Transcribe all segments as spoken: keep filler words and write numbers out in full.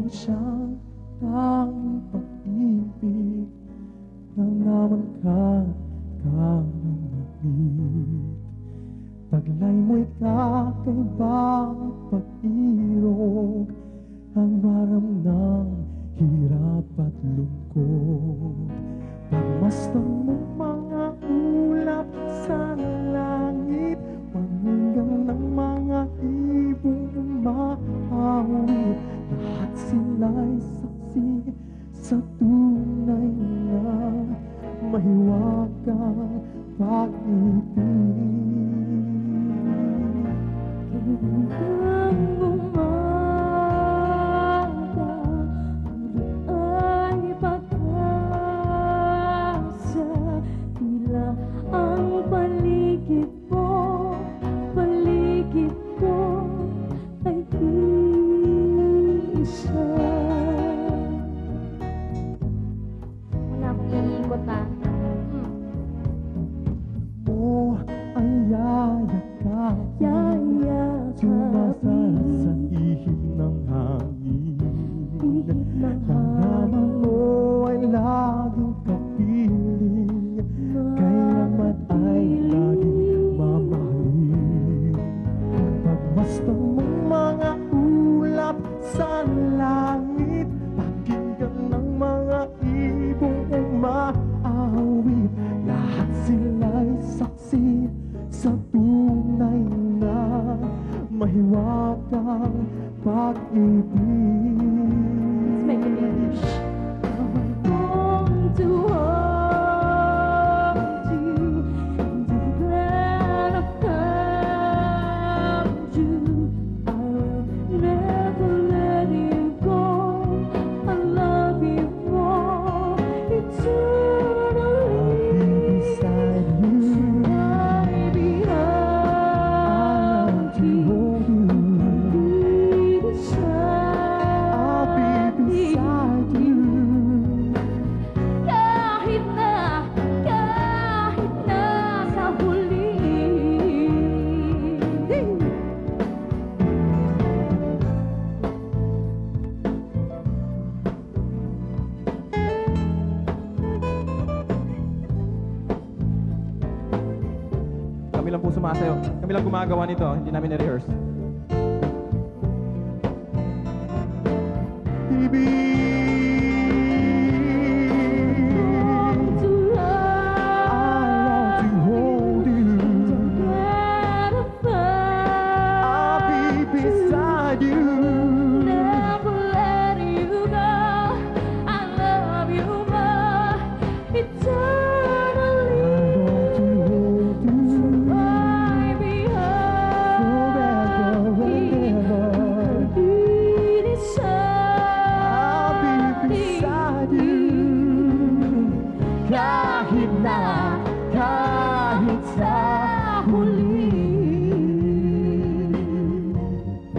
lang siyang tanging pag-ibig na naman ka kalamamit. Taglay mo'y kakaibang pag-irog, ang maram ng hirap at lungkot. Pagmasdan mo mga ulap sa langit, maninggan ng mga ibong umahawit, lahat sila'y saksi sa tunay na mahiwagang pag-ibig. Kailangang umaga, puro ay pag-asa, tila ang paligid mo, paligid ko ay isa. Wala akong iikot ha. Hmm. Mo ay yayakapin, sumasara sa ihip ng hangin. Nalaman mo ay laging kapiling, kailanman ay laging mamahalin. Pagmasdan mong mga ulap sa langit, pakinggan ng mga ibong umaawit, lahat sila'y saksi sa tunay na mahiwagang pag-ibig. Let's make it English. I want to hold you, and I'm glad I found you. I will never let you go. I love you more eternally. Beside you, I'll be I'll held you. hold you. I'll I'll be beside you. Kahit na, kahit na sa huli. Kami lang po sumasayo. Kami lang gumagawa nito. Hindi namin na-rehearse. Want to I want to love hold you. you. Glad I I'll be found you. beside you. Never let you go. I love you more eternally. I want to hold you I'll be forever and ever. I'll be beside you. Kahit na, kahit sa huli.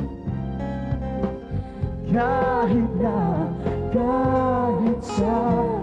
Kahit na, kahit sa